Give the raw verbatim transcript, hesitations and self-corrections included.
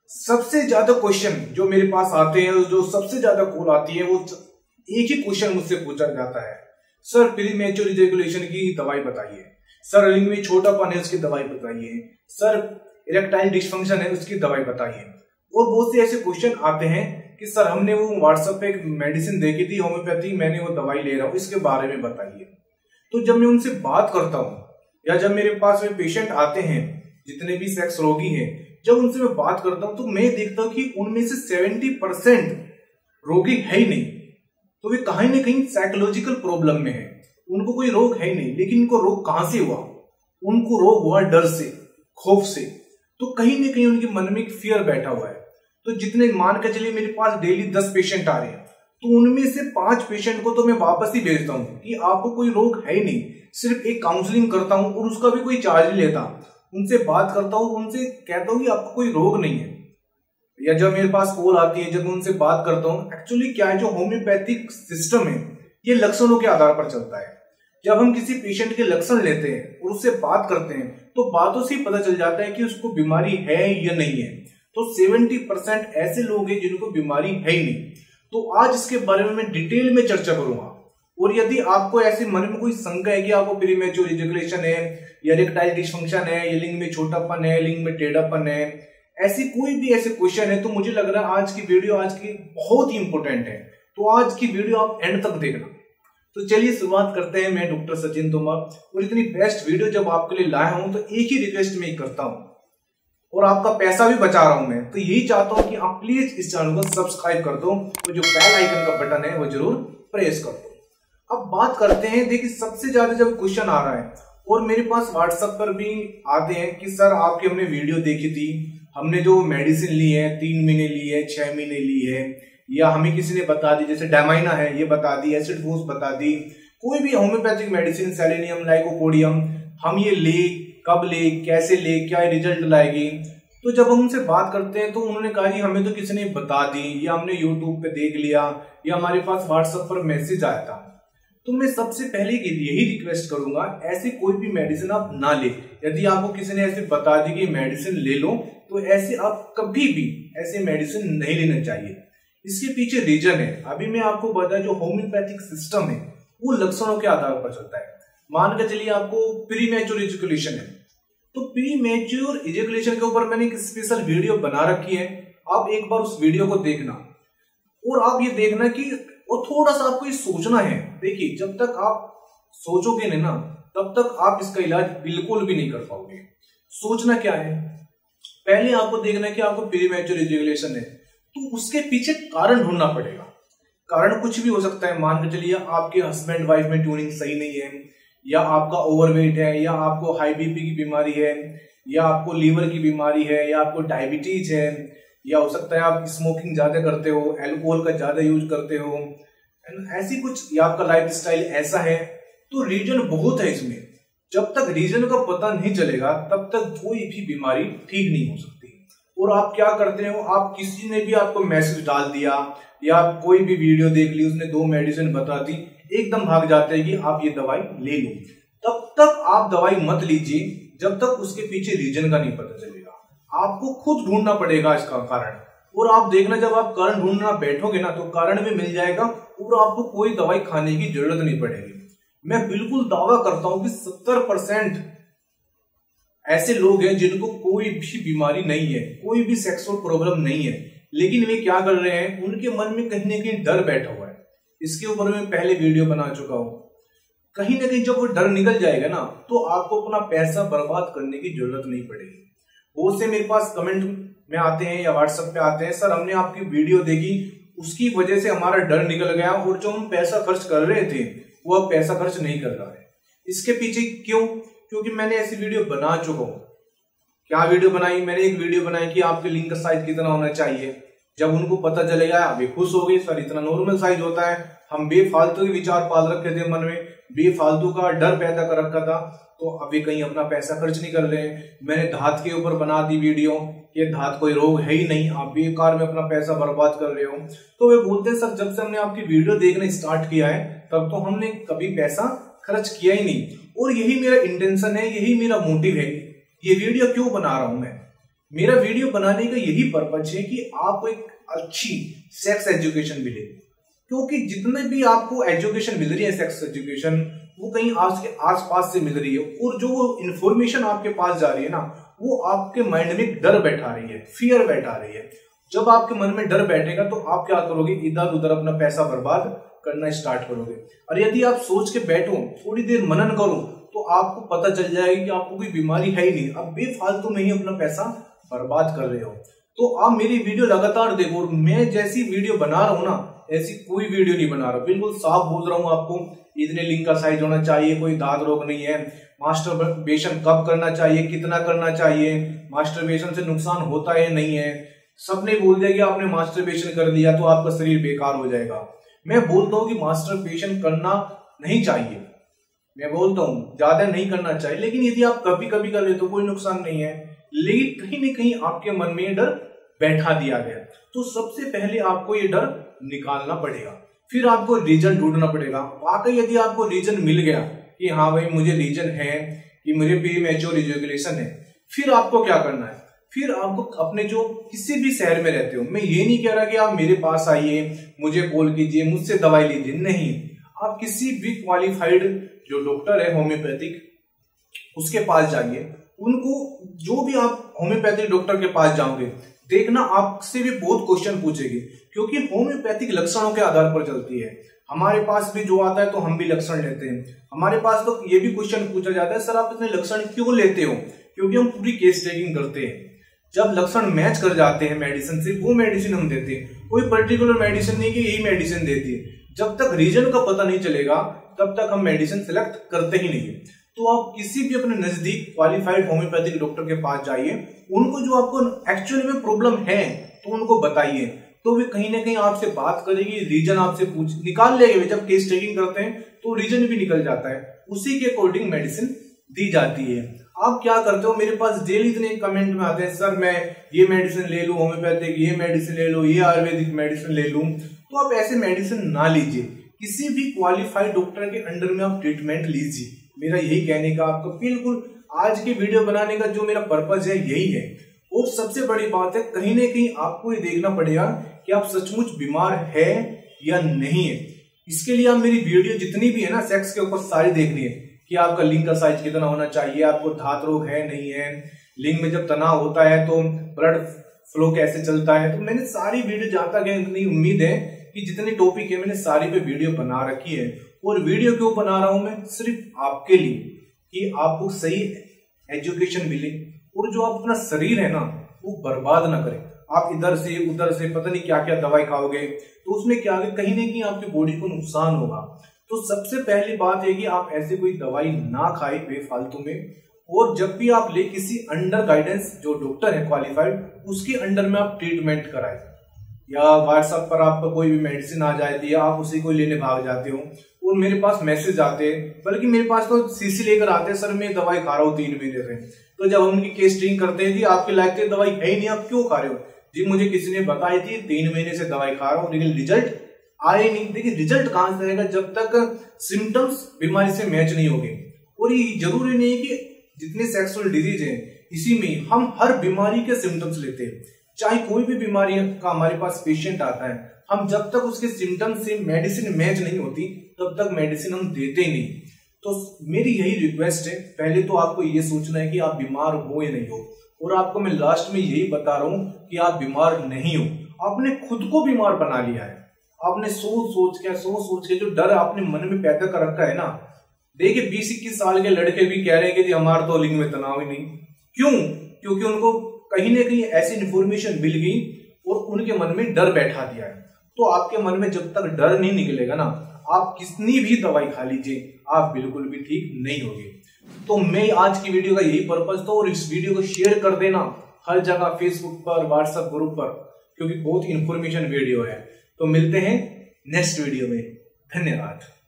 सबसे ज्यादा क्वेश्चन जो मेरे पास आते हैं, जो सबसे ज्यादा कॉल आती है, वो एक ही क्वेश्चन मुझसे पूछा जाता है, सर प्री मैच्योर इजैकुलेशन की दवाई बताइए, सर लिंग में छोटापन है उसकी दवाई बताइए, सर इरेक्टाइल डिसफंक्शन है उसकी दवाई बताइए। और बहुत से ऐसे क्वेश्चन आते हैं कि सर हमने वो व्हाट्सएप पे एक मेडिसिन देखी थी होम्योपैथी, मैंने वो दवाई ले रहा हूँ, इसके बारे में बताइए। तो जब मैं उनसे बात करता हूँ या जब मेरे पास में पेशेंट आते हैं, जितने भी सेक्स रोगी हैं, जब उनसे मैं बात करता हूं तो मैं देखता हूं कि उनमें से सत्तर परसेंट रोगी है ही नहीं। तो वे कहीं ना कहीं साइकोलॉजिकल प्रॉब्लम में है, उनको कोई रोग है ही नहीं, लेकिन उनको रोग कहां से हुआ? उनको रोग हुआ डर से, खौफ से। तो कहीं ना कहीं उनके मन में एक फियर बैठा हुआ है। तो जितने मान के चलिए मेरे पास डेली दस पेशेंट आ रहे हैं, तो उनमें से पांच पेशेंट को तो मैं वापस ही भेजता हूं कि आपको कोई रोग है ही नहीं, सिर्फ एक काउंसलिंग करता हूं और उसका भी कोई चार्ज नहीं लेता। उनसे बात करता हूं, उनसे कहता हूं कि आपको कोई रोग नहीं है। या जब मेरे पास कॉल आती है, जब उनसे बात करता हूं, एक्चुअली क्या है, जो होम्योपैथिक सिस्टम है ये लक्षणों के आधार पर चलता है। जब हम किसी पेशेंट के लक्षण लेते हैं और उससे बात करते हैं तो बातों से पता चल जाता है कि उसको बीमारी है या नहीं है। तो सत्तर परसेंट ऐसे लोग हैं जिनको बीमारी है ही नहीं। तो आज इसके बारे में मैं डिटेल में चर्चा करूंगा। और यदि आपको ऐसे मन में कोई शंका है कि आपको प्री मैच्योर इजैकुलेशन है या इरेक्टाइल डिसफंक्शन है या लिंग में छोटापन है, लिंग में टेढ़ापन है, ऐसी कोई भी ऐसे क्वेश्चन है, तो मुझे लग रहा है आज की वीडियो आज की बहुत ही इंपॉर्टेंट है। तो आज की वीडियो आप एंड तक देखना। तो चलिए शुरुआत करते हैं। मैं डॉक्टर सचिन तोमर, और इतनी बेस्ट वीडियो जब आपके लिए लाया हूं तो एक ही रिक्वेस्ट मैं करता हूं, और आपका पैसा भी बचा रहा हूं मैं, तो यही चाहता हूं कि आप प्लीज इस चैनल को सब्सक्राइब कर दो और जो बेल आइकन का बटन है वो जरूर प्रेस कर दो। अब बात करते हैं, देखिए सबसे ज्यादा जब क्वेश्चन आ रहा है और मेरे पास व्हाट्सएप पर भी आते हैं कि सर आपकी हमने वीडियो देखी थी, हमने जो मेडिसिन ली है, तीन महीने ली है, छह महीने ली है, या हमें किसी ने बता दी, जैसे डायमाइना है ये बता दी, एसिड फोर्स बता दी, कोई भी होम्योपैथिक मेडिसिन, सेलेनियम, लाइकोपोडियम, हम ये ले, कब ले, कैसे ले, क्या रिजल्ट लाएगी। तो जब हम उनसे बात करते हैं तो उन्होंने कहा कि हमें तो किसी ने बता दी, या हमने यूट्यूब पे देख लिया, या हमारे पास व्हाट्सएप पर मैसेज आया था। तो मैं सबसे पहले यही रिक्वेस्ट करूंगा, ऐसी कोई भी मेडिसिन आप ना ले। यदि आपको किसी ने ऐसे बता दी कि मेडिसिन ले लो, तो ऐसे आप कभी भी ऐसे मेडिसिन नहीं लेना चाहिए। इसके पीछे रीजन है, अभी मैं आपको बताया, जो होम्योपैथिक सिस्टम है वो लक्षणों के आधार पर चलता है। मान के चलिए आपको प्री मैच्योर इजैकुलेशन है, तो प्री मैच्योर इजैकुलेशन के ऊपर मैंने एक स्पेशल वीडियो बना रखी है, आप एक बार उस वीडियो को देखना। और आप ये देखना कि और थोड़ा सा आपको ये सोचना है। देखिए जब तक आप सोचोगे नहीं ना, तब तक आप इसका इलाज बिल्कुल भी नहीं कर पाओगे। सोचना क्या है, पहले आपको देखना है कि आपको प्री मैच्योर इजैकुलेशन है, तो उसके पीछे कारण ढूंढना पड़ेगा। कारण कुछ भी हो सकता है, मान के चलिए आपके हस्बैंड वाइफ में ट्यूनिंग सही नहीं है, या आपका ओवरवेट है, या आपको हाई बीपी की बीमारी है, या आपको लीवर की बीमारी है, या आपको डायबिटीज है, या हो सकता है आप स्मोकिंग ज्यादा करते हो, अल्कोहल का ज्यादा यूज करते हो, ऐसी कुछ, या आपका लाइफ स्टाइल ऐसा है। तो रीजन बहुत है इसमें। जब तक रीजन का पता नहीं चलेगा तब तक कोई भी बीमारी ठीक नहीं हो सकती। और आप क्या करते हो, आप किसी ने भी आपको मैसेज डाल दिया या कोई भी वीडियो देख ली, उसने दो मेडिसिन बता दी, एकदम भाग जाते हैं कि आप ये दवाई ले लो। तब तक आप दवाई मत लीजिए जब तक उसके पीछे रीजन का नहीं पता चलेगा। आपको खुद ढूंढना पड़ेगा इसका कारण। और आप देखना, जब आप कारण ढूंढना बैठोगे ना, तो कारण भी मिल जाएगा और आपको कोई दवाई खाने की जरूरत नहीं पड़ेगी। मैं बिल्कुल दावा करता हूं कि सत्तर परसेंट ऐसे लोग हैं जिनको कोई भी बीमारी नहीं है, कोई भी सेक्सुअल प्रॉब्लम नहीं है, लेकिन वे क्या कर रहे हैं, उनके मन में कहीं ना कहीं डर बैठा हुआ है। इसके ऊपर मैं पहले वीडियो बना चुका हूं। कहीं ना कहीं जब वो डर निकल जाएगा ना, तो आपको अपना पैसा बर्बाद करने की जरूरत नहीं पड़ेगी। बहुत से मेरे पास कमेंट में आते हैं या व्हाट्सएप पे आते हैं, सर हमने आपकी वीडियो देखी, उसकी वजह से हमारा डर निकल गया, और जो हम पैसा खर्च कर रहे थे वो अब पैसा खर्च नहीं कर रहा है। इसके पीछे क्यों? क्योंकि मैंने ऐसी वीडियो बना चुका हूं। क्या वीडियो बनाई मैंने? एक वीडियो बनाई कि आपके लिंग का साइज कितना होना चाहिए। जब उनको पता चलेगा वे खुश हो गए, सर इतना नॉर्मल साइज होता है। हम बेफालतू के विचार पाल रखे थे मन में, बेफालतू का डर पैदा कर रखा था, तो अभी कहीं अपना पैसा खर्च नहीं कर रहे हैं। मैंने धात के ऊपर बना दी वीडियो, ये धात कोई रोग है ही नहीं, आप बेकार में अपना पैसा बर्बाद कर रहे हो। तो वे बोलते हैं सर जब से हमने आपकी वीडियो देखना स्टार्ट किया है तब तो हमने कभी पैसा खर्च किया ही नहीं। और यही मेरा इंटेंशन है, यही मेरा मोटिव है। ये वीडियो क्यों बना रहा हूं मैं, मेरा वीडियो बनाने का यही पर्पज है कि आपको एक अच्छी सेक्स एजुकेशन मिले, क्योंकि जितने भी आपको एजुकेशन मिल रही है सेक्स एजुकेशन, वो कहीं आज के आसपास से मिल रही है, और जो इंफॉर्मेशन आपके पास जा रही है ना, वो आपके माइंड में डर बैठा रही है, फियर बैठा रही है। जब आपके मन में डर बैठेगा तो आप क्या करोगे, इधर उधर अपना पैसा बर्बाद करना स्टार्ट करोगे। और यदि आप सोच के बैठो, थोड़ी देर मनन करो, तो आपको पता चल जाएगा कि आपको कोई बीमारी है ही नहीं, आप बेफालतू में ही अपना पैसा बर्बाद कर रहे हो। तो आप मेरी वीडियो लगातार देखो, मैं जैसी वीडियो बना रहा हूं ना, ऐसी कोई वीडियो नहीं बना रहा, बिल्कुल साफ बोल रहा हूं आपको। इतने लिंग का साइज होना चाहिए, कोई दाद रोग नहीं है, मास्टरबेशन कब करना चाहिए, कितना करना चाहिए, मास्टरबेशन से नुकसान होता है नहीं है। सबने बोल दिया कि आपने मास्टरबेशन कर दिया तो आपका शरीर बेकार हो जाएगा। मैं बोलता हूँ कि मास्टरबेशन करना नहीं चाहिए, मैं बोलता हूँ ज्यादा नहीं करना चाहिए, लेकिन यदि आप कभी कभी कर ले तो कोई नुकसान नहीं है। लेकिन कहीं ना कहीं आपके मन में ये डर बैठा दिया गया, तो सबसे पहले आपको ये डर निकालना पड़ेगा, फिर आपको रीजन ढूंढना पड़ेगा। वाकई यदि आपको रीजन मिल गया कि हाँ भाई मुझे रीजन है कि मुझे प्रीमैच्योर इजैकुलेशन है, फिर आपको क्या करना है, फिर आपको अपने जो किसी भी शहर में रहते हो, मैं ये नहीं कह रहा कि आप मेरे पास आइए, मुझे कॉल कीजिए, मुझसे दवाई लीजिए, नहीं, आप किसी भी क्वालिफाइड जो डॉक्टर है होम्योपैथिक, उसके पास जाइए। उनको जो भी आप होम्योपैथिक डॉक्टर के पास जाओगे, देखना आपसे भी बहुत क्वेश्चन पूछेगी, क्योंकि होम्योपैथिक लक्षणों के आधार पर चलती है। हमारे पास भी जो आता है तो हम भी लक्षण लेते हैं, हमारे पास तो ये भी क्वेश्चन पूछा जाता है, सर आप इतने लक्षण क्यों लेते हो, क्योंकि हम पूरी केस टेकिंग करते हैं। जब लक्षण मैच कर जाते हैं मेडिसिन से, वो मेडिसिन हम देते हैं। कोई पर्टिकुलर मेडिसिन नहीं कि यही मेडिसिन देती है, जब तक रीजन का पता नहीं चलेगा तब तक हम मेडिसिन सिलेक्ट करते ही नहीं। तो आप किसी भी अपने नजदीक क्वालिफाइड होम्योपैथिक डॉक्टर के पास जाइए, उनको जो आपको एक्चुअली में प्रॉब्लम है तो उनको बताइए, तो वे कहीं ना कहीं आपसे बात करेगी, रीजन आपसे पूछ निकाल लेंगे। जब केस टेकिंग करते हैं तो रीजन भी निकल जाता है, उसी के अकॉर्डिंग मेडिसिन दी जाती है। आप क्या करते हो, मेरे पास डेली इतने कमेंट में आते हैं, सर मैं ये मेडिसिन ले लूं होम्योपैथिक, ये मेडिसिन ले लूं, ये आयुर्वेदिक मेडिसिन ले लूं। तो आप ऐसे मेडिसिन ना लीजिए, किसी भी क्वालिफाइड डॉक्टर के अंडर में आप ट्रीटमेंट लीजिए। मेरा यही कहने का आपको बिल्कुल आज की वीडियो बनाने का जो मेरा पर्पज है यही है। और सबसे बड़ी बात है, कहीं ना कहीं आपको ये देखना पड़ेगा कि आप सचमुच बीमार है या नहीं है। इसके लिए आप मेरी वीडियो जितनी भी है ना सेक्स के ऊपर सारी देखनी है, कि आपका लिंग का साइज कितना होना चाहिए, आपको धात रोग है नहीं है, लिंग में जब तनाव होता है तो ब्लड फ्लो कैसे चलता है। तो मैंने सारी वीडियो जहां तक है, इतनी उम्मीद है कि जितनी टॉपिक है मैंने सारी पे वीडियो बना रखी है। और वीडियो क्यों बना रहा हूं मैं, सिर्फ आपके लिए, कि आपको सही एजुकेशन मिले, और जो आप अपना शरीर है ना वो बर्बाद ना करें। आप इधर से उधर से पता नहीं क्या क्या दवाई खाओगे, तो उसमें क्या है, कहीं ना कहीं आपकी बॉडी को नुकसान होगा। तो सबसे पहली बात है कि आप ऐसे कोई दवाई ना खाए बेफालतू में, और जब भी आप ले किसी अंडर गाइडेंस जो डॉक्टर है क्वालिफाइड, उसके अंडर में आप ट्रीटमेंट कराए। या व्हाट्सएप पर आपको कोई भी मेडिसिन आ जाती है, आप उसी को लेने भाग जाते हो, और मेरे पास मैसेज आते हैं, बल्कि मेरे पास तो सीसी लेकर आते हैं, सर मैं दवाई खा रहा हूँ तीन महीने से। तो जब हम उनकी केस ट्रीटिंग करते हैं, जी आपके लायक की दवाई है ही नहीं, आप क्यों खा रहे हो, जी मुझे किसी ने बताई थी, तीन महीने से दवाई खा रहा हूँ लेकिन रिजल्ट आए नहीं। देखिए रिजल्ट कहां से आएगा, जब तक सिम्टम्स बीमारी से मैच नहीं होंगे। और ये जरूरी नहीं है कि जितने सेक्सुअल डिजीज है इसी में हम हर बीमारी के सिम्टम्स लेते हैं। चाहे कोई भी बीमारी का हमारे पास पेशेंट आता है, हम जब तक उसके सिम्टम्स से मेडिसिन मैच नहीं होती तब तक मेडिसिन हम देते ही नहीं। तो मेरी यही रिक्वेस्ट है, पहले तो आपको ये सोचना है कि आप बीमार हो या नहीं हो, और आपको मैं लास्ट में यही बता रहा हूं कि आप बीमार नहीं हो, आपने खुद को बीमार बना लिया है। आपने सोच सोच के सोच सोच के जो डर आपने मन में पैदा कर रखा है ना, देखिए बीस इक्कीस साल के लड़के भी कह रहे हैं कि जी हमारा तो लिंग में तनाव ही नहीं। क्यों? क्योंकि उनको कहीं ना कहीं ऐसी इन्फॉर्मेशन मिल गई और उनके मन में डर बैठा दिया है। तो आपके मन में जब तक डर नहीं निकलेगा ना, आप कितनी भी दवाई खा लीजिए, आप बिल्कुल भी ठीक नहीं होगे। तो मैं आज की वीडियो का यही पर्पज था, और इस वीडियो को शेयर कर देना हर जगह, फेसबुक पर, व्हाट्सएप ग्रुप पर, क्योंकि बहुत इंफॉर्मेशन वीडियो है। तो मिलते हैं नेक्स्ट वीडियो में, धन्यवाद।